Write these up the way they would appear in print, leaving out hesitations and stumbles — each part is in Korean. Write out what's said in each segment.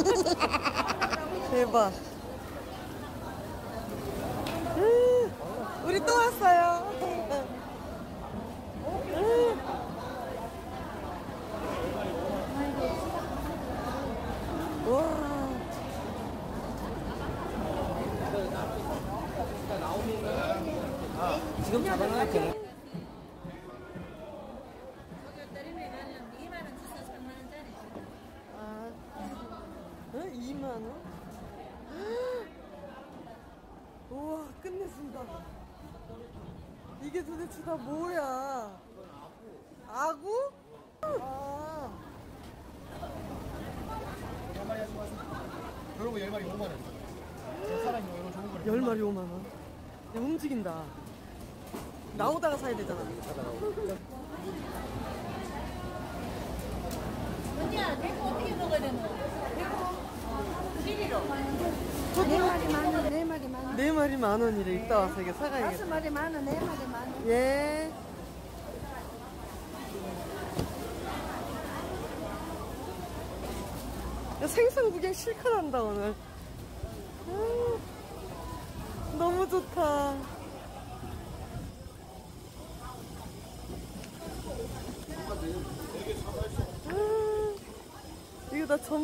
대박. 우리 또 왔어요. 와. 지금 잡아놔야 돼. 아, 2만 원? 우와, 끝냈습니다. 이게 도대체 다 뭐야? 아구? 아. 그러고 10마리 5만 원. 사람이 이거 좋은 거를 10마리 5만 원. 야, 움직인다. 나오다가 사야 되잖아. 언니야, 대구 어떻게 먹어야 되노? 대구 1위로. 네 마리 만 원, 네 마리 만 원. 4마리 만 원이래. 이따 와서 이게 사가야겠다. 5마리 만 원, 네 마리 만 원. 예. 야, 생선 구경 실컷 한다 오늘. 너무 좋다. 이거 나 전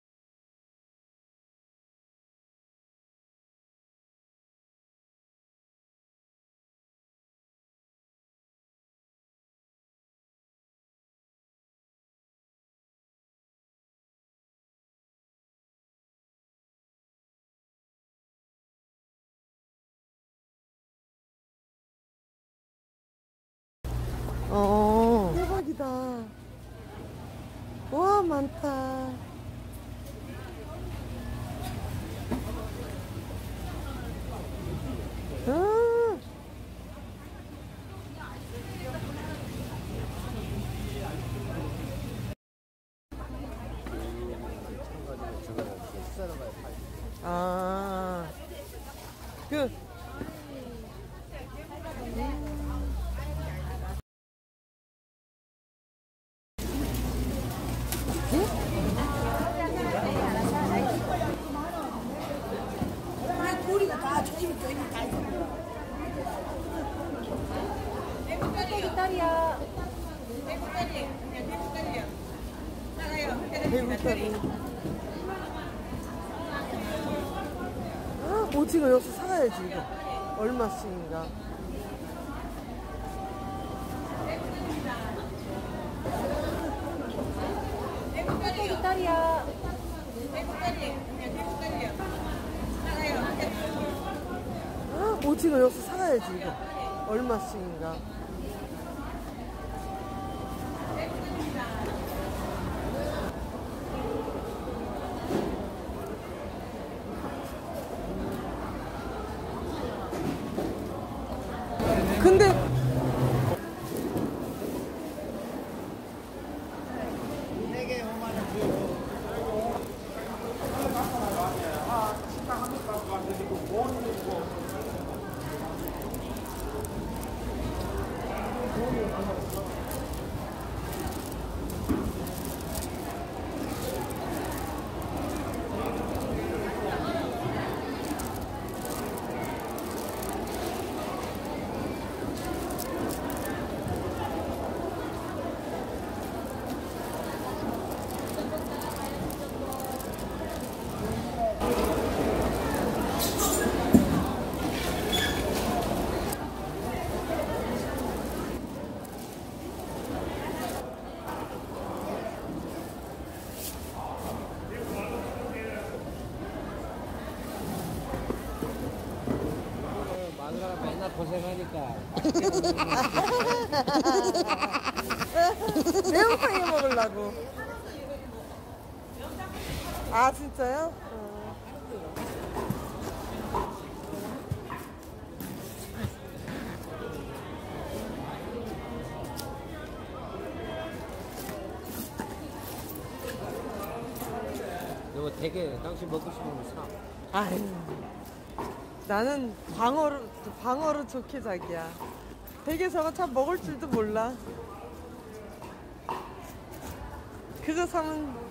대박이다. 와, 많다. 아. 아. 우리가 다 조심히 있는 다 있어. 딸이야. 대구다리. 아, 오징어 여기서 사가야지 이거. 얼마씩인가. 딸이야. 아, 오징어 여기서 사가야지 이거. 얼마씩인가. 근데 마누라가 맨날 고생하니까. 매운탕 해 먹으려고. 아, 진짜요? 이거 되게 당신 먹고 싶은 거 사. 아유, 나는 방어로 좋게 자기야. 되게 저거 참 먹을 줄도 몰라. 그거 사면